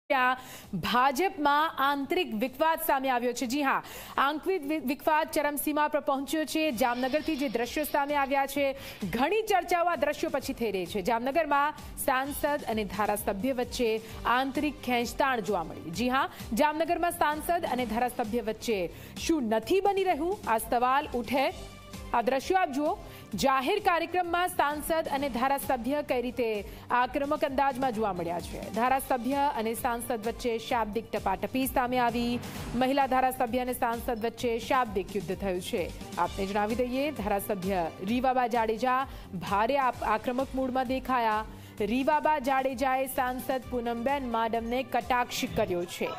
ભાજપમાં આંતરિક વિવાદ સામે આવ્યો છે। જી હા, આંતરિક વિવાદ ચરમસીમા પર પહોંચ્યો છે। જામનગરથી જે દ્રશ્યો સામે આવ્યા છે, ઘણી ચર્ચાઓ આ દ્રશ્યો પછી થઈ રહી છે। જામનગરમાં સાંસદ અને ધારાસભ્ય વચ્ચે આંતરિક ખેંચતાણ જોવા મળી। જી હા, જામનગરમાં સાંસદ અને ધારાસભ્ય વચ્ચે શું નથી બની રહ્યું, આ સવાલ ઉઠે। આ દ્રશ્યો આપ જુઓ। જાહેર કાર્યક્રમમાં સાંસદ અને ધારાસભ્ય કઈ રીતે આક્રમક અંદાજમાં જોવા મળ્યા છે। ધારાસભ્ય અને સાંસદ વચ્ચે શાબ્દિક ટપાટપી સામે આવી। મહિલા ધારાસભ્ય અને સાંસદ વચ્ચે શાબ્દિક યુદ્ધ થયું છે। આપને જણાવી દઈએ, ધારાસભ્ય રીવાબા જાડેજા ભારે આક્રમક મૂડમાં દેખાયા। રીવાબા જાડેજાએ સાંસદ પૂનમબેન માડમને કટાક્ષ કર્યો છે।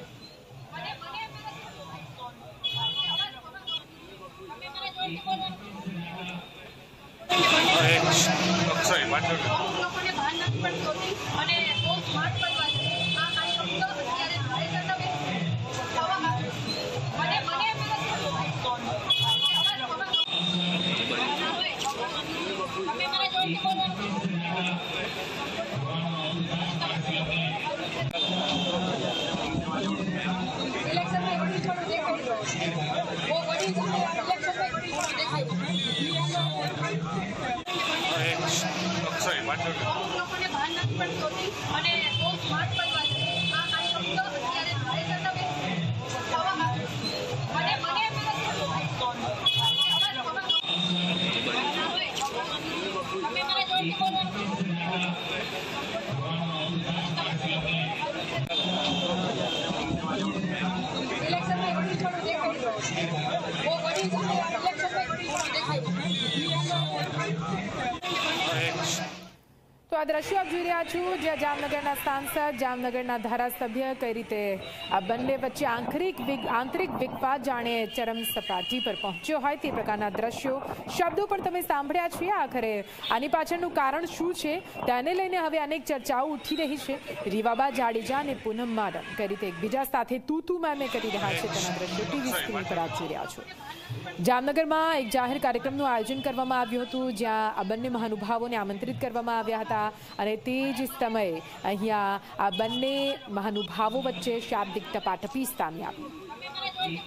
તો આ દ્રશ્યો આપ જોઈ રહ્યા છો, જ્યાં જામનગરના સાંસદ, જામનગરના ધારાસભ્ય કઈ રીતે આ બંને વચ્ચે આંતરિક વિવાદ જાણે ચરમ સપાટી પર પહોંચ્યો હોય તે પ્રકારના દ્રશ્યો, શબ્દો પણ તમે સાંભળ્યા છે। આખરે આની પાછળનું કારણ શું છે તેને લઈને હવે અનેક ચર્ચાઓ ઉઠી રહી છે। રીવાબા જાડેજા અને પૂનમ માડમ કઈ રીતે એકબીજા સાથે તું મેં કરી રહ્યા છે તેના દ્રશ્યો ટીવી સ્ક્રીન પર આપ જોઈ રહ્યા છો। જામનગરમાં એક જાહેર કાર્યક્રમનું આયોજન કરવામાં આવ્યું હતું, જ્યાં આ બંને મહાનુભાવોને આમંત્રિત કરવામાં આવ્યા હતા અને તે જ સમયે અહીંયા આ બંને મહાનુભાવો વચ્ચે શાબ્દિક ટપાટપી સામે આવી।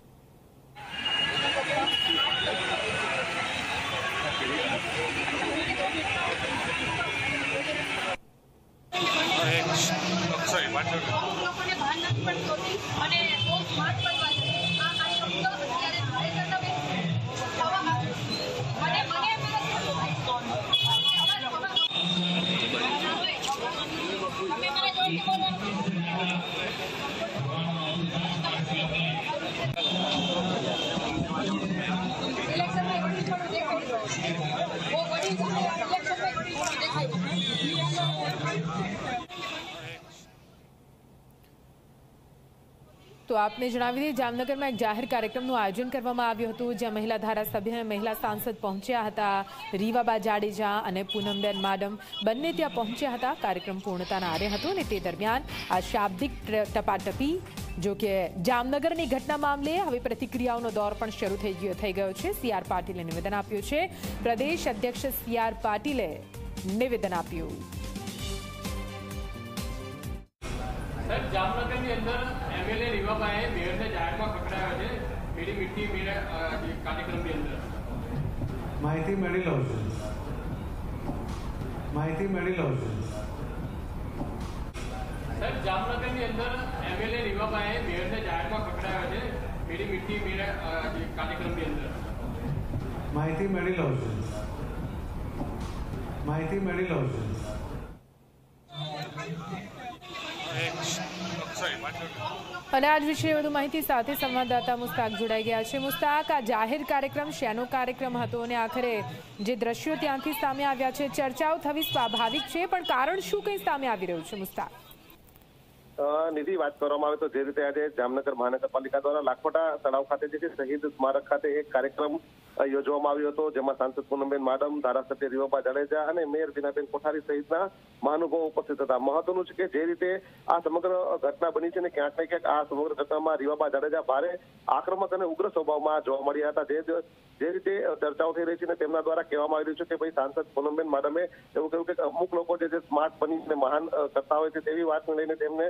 તો આપને જણાવી દઈએ, જામનગરમાં એક જાહેર કાર્યક્રમનું આયોજન કરવામાં આવ્યું હતું, જ્યાં મહિલા ધારાસભ્ય અને મહિલા સાંસદ પહોંચ્યા હતા। રીવાબા જાડેજા અને પૂનમબેન માડમ બંને ત્યાં પહોંચ્યા હતા। કાર્યક્રમ પૂર્ણતાના આરે હતો અને તે દરમિયાન આ શાબ્દિક ટપાટપી, જો કે જામનગરની ઘટના મામલે હવે પ્રતિક્રિયાઓનો દોર પણ શરૂ થઈ ગયો છે। CR પાટીલે નિવેદન આપ્યું છે। પ્રદેશ અધ્યક્ષ CR પાટીલે નિવેદન આપ્યું। જામનગરની અંદર એમએલએ રીવાબાએ મેયરને જાહેરમાં પકડાયા છે મેરી મીઠી મેરા કાર્યક્રમની અંદર। માહિતી મળી લઉં છું। સાહેબ, જામનગરની અંદર એમએલએ રીવાબાએ મેયરને જાહેરમાં પકડાયા છે મેરી મીઠી મેરા કાર્યક્રમની અંદર। માહિતી મળી લઉં છું। અને આજ વિશે વધુ માહિતી સાથે સંવાદદાતા મુસ્તાક જોડાઈ ગયા છે। મુસ્તાક, આ જાહેર કાર્યક્રમ શેનો કાર્યક્રમ હતો અને આખરે જે દ્રશ્યો ત્યાંથી સામે આવ્યા છે, ચર્ચાઓ થવી સ્વાભાવિક છે, પણ કારણ શું કંઈ સામે આવી રહ્યું છે? મુસ્તાક, નિધિ, વાત કરવામાં આવે તો જે રીતે આજે જામનગર મહાનગરપાલિકા દ્વારા લાખોટા તળાવ ખાતે જે શહીદ સ્મારક ખાતે એક કાર્યક્રમ યોજવામાં આવ્યો હતો, જેમાં સાંસદ પૂનમબેન માડમ, ધારાસભ્ય રીવાબા જાડેજા અને મેયર બીનાબેન કોઠારી સહિતના મહાનુભાવો ઉપસ્થિત હતા। મહત્વનું છે કે જે રીતે આ સમગ્ર ઘટના બની છે ને ક્યાંક ને ક્યાંક આ સમગ્ર ઘટનામાં રીવાબા જાડેજા ભારે આક્રમક અને ઉગ્ર સ્વભાવમાં જોવા મળ્યા હતા। જે રીતે ચર્ચાઓ થઈ રહી છે ને તેમના દ્વારા કહેવામાં આવી રહ્યું છે કે ભાઈ સાંસદ પૂનમબેન માડમે એવું કહ્યું કે અમુક લોકો જે સ્માર્ટ બનીને મહાન કરતા હોય છે તેવી વાતને લઈને તેમને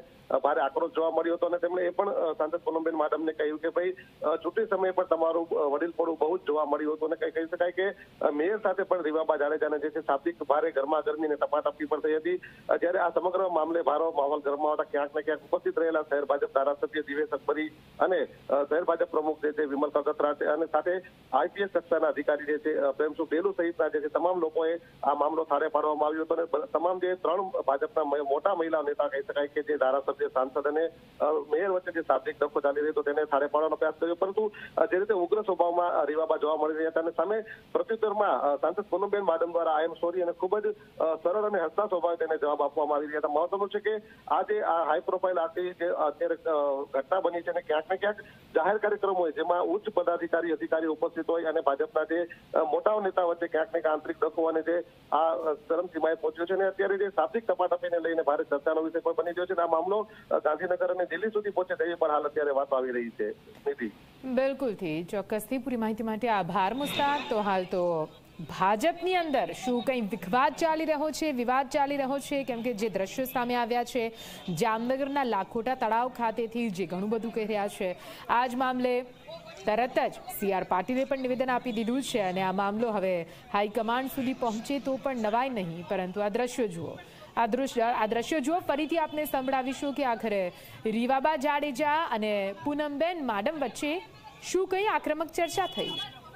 ભારે આક્રોશ જોવા મળ્યો હતો અને તેમણે એ પણ સાંસદ પૂનમબેન માડમને કહ્યું કે ભાઈ ચૂંટણી સમયે પણ તમારું વડીલપણું બહુ જ જોવા મળ્યું હતું અને કહી શકાય કે મેયર સાથે પણ રીવાબા જાડેજાને જે છે શાબ્દિક ભારે ગરમાગરમી અને ટપાટપી પણ થઈ હતી। જ્યારે આ સમગ્ર મામલે ભારો માહોલ ગરમાવતા ક્યાંક ને ક્યાંક ઉપસ્થિત રહેલા શહેર ભાજપ ધારાસભ્ય દિવેશ અકબરી અને શહેર ભાજપ પ્રમુખ જે છે વિમલ કગથરા અને સાથે આઈપીએસ કક્ષાના અધિકારી જે છે પ્રેમસુખ ડેલુ સહિતના જે છે તમામ લોકોએ આ મામલો થાળે પાડવામાં આવ્યો હતો અને તમામ જે 3 ભાજપના મોટા મહિલા નેતા કહી શકાય કે જે ધારાસભ્ય સાંસદ અને મેયર વચ્ચે જે શાબ્દિક ડખો ચાલી રહ્યો હતો તેને થાળે પાડવાનો પ્રયાસ કર્યો, પરંતુ જે રીતે ઉગ્ર સ્વભાવમાં રીવાબા જોવા મળી રહ્યા હતા અને સામે પ્રત્યુત્તરમાં સાંસદ પૂનમબેન માડમ દ્વારા આઈ એમ સોરી અને ખૂબ જ સરળ અને હસતા સ્વભાવે તેને જવાબ આપવામાં આવી રહ્યા હતા। મહત્વનું છે કે આ જે આ હાઈ પ્રોફાઇલ આખી જે અત્યારે ઘટના બની છે અને ક્યાંક ને ક્યાંક જાહેર કાર્યક્રમ હોય જેમાં ઉચ્ચ પદાધિકારી અધિકારી ઉપસ્થિત હોય અને ભાજપના જે મોટા નેતા વચ્ચે ક્યાંક ને ક્યાંક આંતરિક ડખો અને જે આ ચરમસીમાએ પહોંચ્યો છે અને અત્યારે જે શાબ્દિક ટપાટપીને લઈને ભારે ચર્ચાનો વિષય પણ બની ગયો છે અને આ મામલો ગાંધીનગર અને દિલ્હી સુધી પહોંચે તેવી પણ હાલ અત્યારે વાતો આવી રહી છે। નિધિ, બિલકુલથી ચોક્કસથી પૂરી માહિતી માટે આભાર મુસ્તાક। તો હાલ તો ભાજપની અંદર શું કંઈ વિવાદ ચાલી રહ્યો છે, વિવાદ ચાલી રહ્યો છે, કેમ કે જે દ્રશ્યો સામે આવ્યા છે જામનગરના લાખોટા તળાવ ખાતેથી જે ઘણું બધું કહી રહ્યા છે, આ જ મામલે તરત જ CR પાટીલે પણ નિવેદન આપી દીધું છે અને આ મામલો હવે હાઈકમાન્ડ સુધી પહોંચે તો પણ નવાય નહીં, પરંતુ આ દ્રશ્યો જુઓ, આ દ્રશ્યો જુઓ, ફરીથી આપને સંભળાવીશું કે આખરે રીવાબા જાડેજા અને પૂનમબેન માડમ વચ્ચે શું કંઈ આક્રમક ચર્ચા થઈ।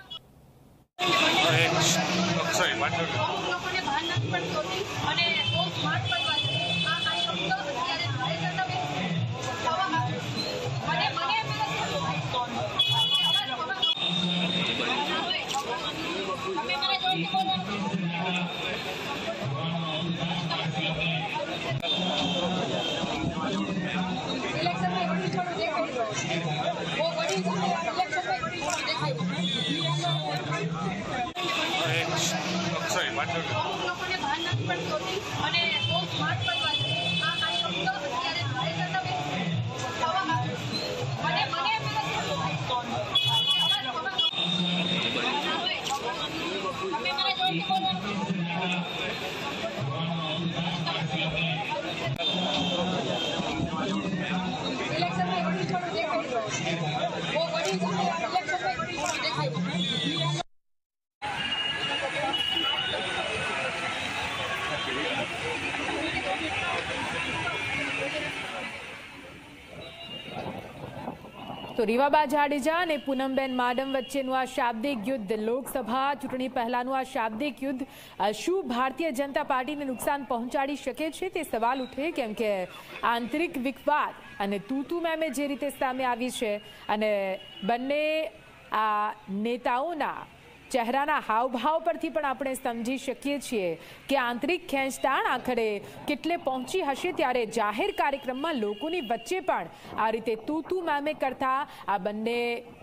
તો રીવાબા જાડેજા અને પૂનમબેન માડમ વચ્ચેનું આ શાબ્દિક યુદ્ધ, લોકસભા ચૂંટણી પહેલાનું આ શાબ્દિક યુદ્ધ શું ભારતીય જનતા પાર્ટીને નુકસાન પહોંચાડી શકે છે તે સવાલ ઉઠે, કેમ કે આંતરિક વિવાદ અને તૂતુ મેમે જે રીતે સામે આવી છે અને બંને આ નેતાઓના ચહેરાના હાવભાવ પરથી પણ આપણે સમજી શકીએ છીએ કે આંતરિક ખેંચતાણ આખરે કેટલે પહોંચી હશે। ત્યારે જાહેર કાર્યક્રમમાં લોકોની વચ્ચે પણ આ રીતે તૂતુ મેમે કરતા આ બંને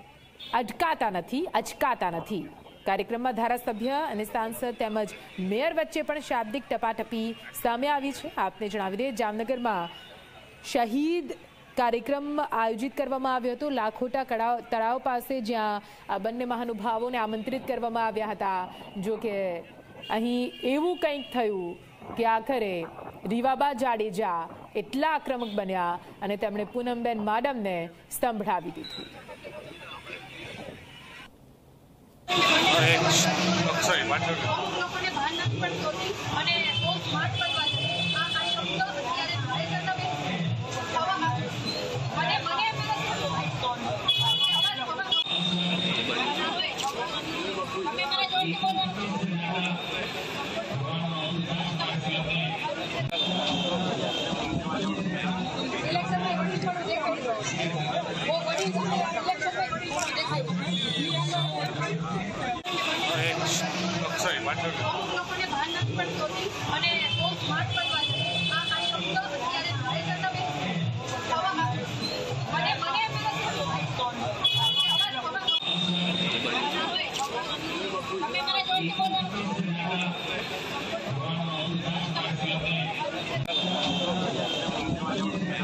અચકાતા નથી। કાર્યક્રમમાં ધારાસભ્ય અને સાંસદ તેમજ મેયર વચ્ચે પણ શાબ્દિક ટપાટપી સામે આવી છે। આપને જણાવી દઈએ, જામનગરમાં શહીદ કાર્યક્રમ આયોજિત કરવામાં આવ્યો હતો લાખોટા તળાવ પાસે, જ્યાં આ બંને મહાનુભાવોને આમંત્રિત કરવામાં આવ્યા હતા। જો કે અહીં એવું કંઈક થયું કે આખરે રીવાબા જાડેજા એટલા આક્રમક બન્યા અને તેમણે પૂનમબેન માડમને સંભળાવી દીધું। લોકોને ભાન નથી પડતું અને